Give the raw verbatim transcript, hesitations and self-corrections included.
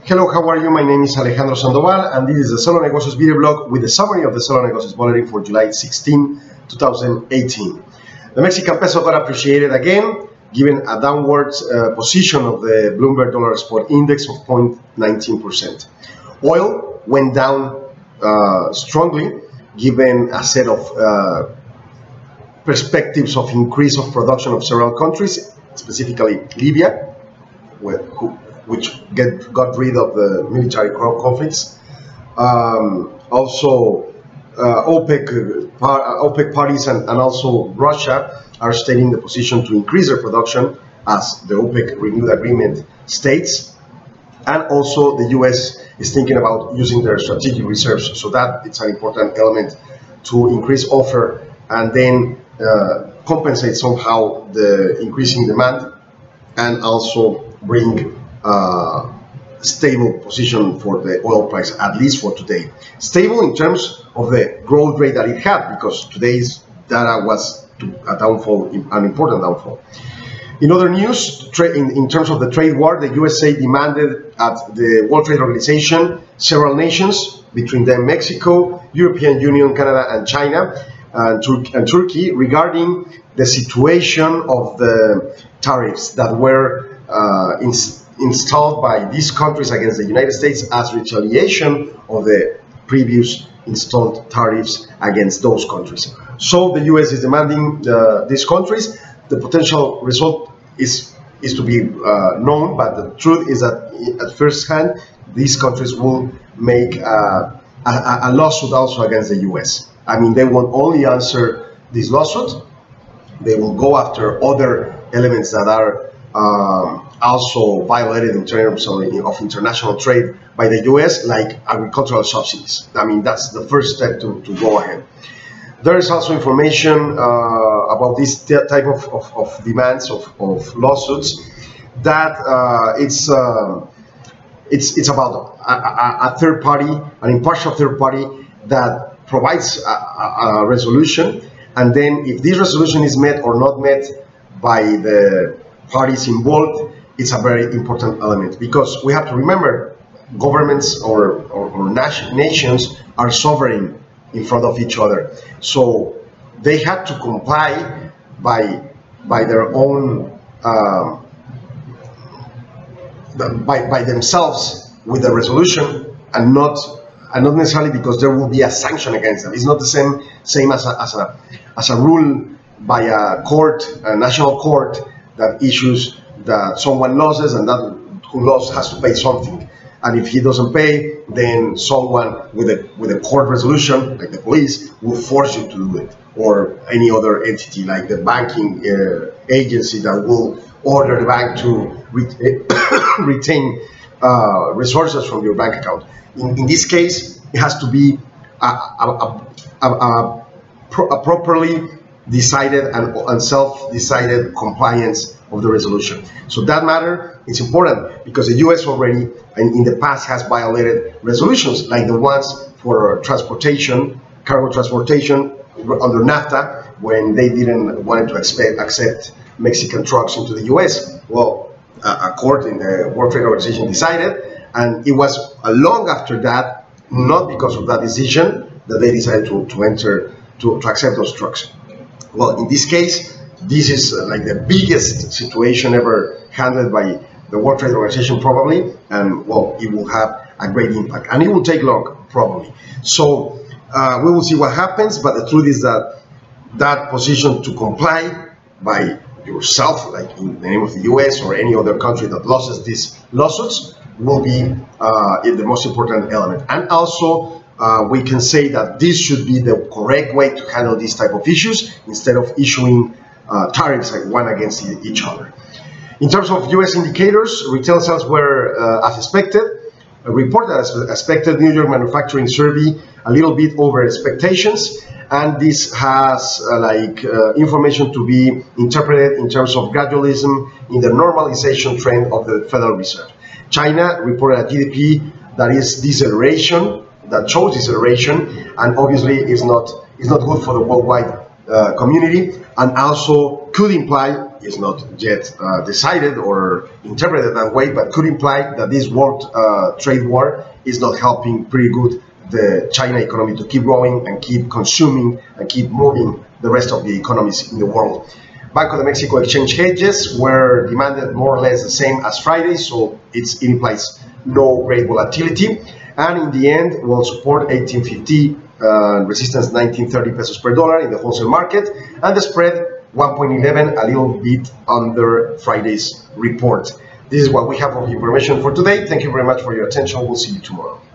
Hello, how are you? My name is Alejandro Sandoval, and this is the Solo Negocios video blog with a summary of the Solo Negocios bulletin for July sixteenth, two thousand eighteen. The Mexican peso got appreciated again, given a downward uh, position of the Bloomberg Dollar Spot Index of zero point one nine percent. Oil went down uh, strongly, given a set of uh, perspectives of increase of production of several countries, specifically Libya, where, who, which get, got rid of the military conflicts. Um, also, uh, OPEC, par, OPEC parties and, and also Russia are stating the position to increase their production, as the OPEC renewed agreement states. And also the U S is thinking about using their strategic reserves, so that it's an important element to increase offer and then uh, compensate somehow the increasing demand, and also bring uh, stable position for the oil price, at least for today. Stable in terms of the growth rate that it had, because today's data was a downfall, an important downfall. In other news, in, in terms of the trade war, the U S A demanded at the World Trade Organization several nations, between them Mexico, European Union, Canada, and China, and, Tur and Turkey, regarding the situation of the tariffs that were uh, in, installed by these countries against the United States as retaliation of the previous installed tariffs against those countries. So the U S is demanding uh, these countries. The potential result is is to be uh, known, but the truth is that at first hand, these countries will make uh, a, a lawsuit also against the U S. I mean, they won't only answer this lawsuit, they will go after other elements that are um, also violated in terms of, of international trade by the U S, like agricultural subsidies. I mean, that's the first step to, to go ahead. There is also information uh, about this type of, of, of demands, of, of lawsuits, that uh, it's, uh, it's, it's about a, a, a third party, an impartial third party that provides a, a, a resolution, and then if this resolution is met or not met by the parties involved, it's a very important element, because we have to remember governments or, or, or nations are sovereign in front of each other, so they had to comply by by their own um, by by themselves with the resolution, and not and not necessarily because there will be a sanction against them. It's not the same same as a as a as a rule by a court, a national court, that issues that someone loses, and that who lost has to pay something. And if he doesn't pay, then someone with a with a court resolution, like the police, will force you to do it, or any other entity like the banking uh, agency that will order the bank to re retain uh, resources from your bank account. In, in this case, it has to be a, a, a, a, pro a properly decided and, and self-decided compliance of the resolution. So that matter is important, because the U S already in, in the past has violated resolutions, like the ones for transportation, cargo transportation under NAFTA, when they didn't want to expect, accept Mexican trucks into the U S. Well, a, a court in the World Trade Organization decided, and it was long after that, not because of that decision, that they decided to, to enter, to, to accept those trucks. Well, in this case, this is uh, like the biggest situation ever handled by the World Trade Organization, probably, and well, it will have a great impact, and it will take long, probably. So uh, we will see what happens, but the truth is that that position to comply by yourself, like in the name of the U S or any other country that loses these lawsuits, will be uh, the most important element. And also, Uh, we can say that this should be the correct way to handle these type of issues, instead of issuing uh, tariffs like one against each other. In terms of U S indicators, retail sales were uh, as expected, reported as expected. New York manufacturing survey a little bit over expectations, and this has uh, like uh, information to be interpreted in terms of gradualism in the normalization trend of the Federal Reserve. China reported a G D P that is deceleration, that shows deceleration, and obviously is not is not good for the worldwide uh, community, and also could imply, is not yet uh, decided or interpreted that way, but could imply that this world uh, trade war is not helping pretty good the China economy to keep growing and keep consuming and keep moving the rest of the economies in the world. Banco de Mexico exchange hedges were demanded more or less the same as Friday, so it's, it implies no great volatility. And in the end, will support eighteen fifty, uh, resistance nineteen thirty pesos per dollar in the wholesale market, and the spread one point one one, a little bit under Friday's report. This is what we have of information for today. Thank you very much for your attention. We'll see you tomorrow.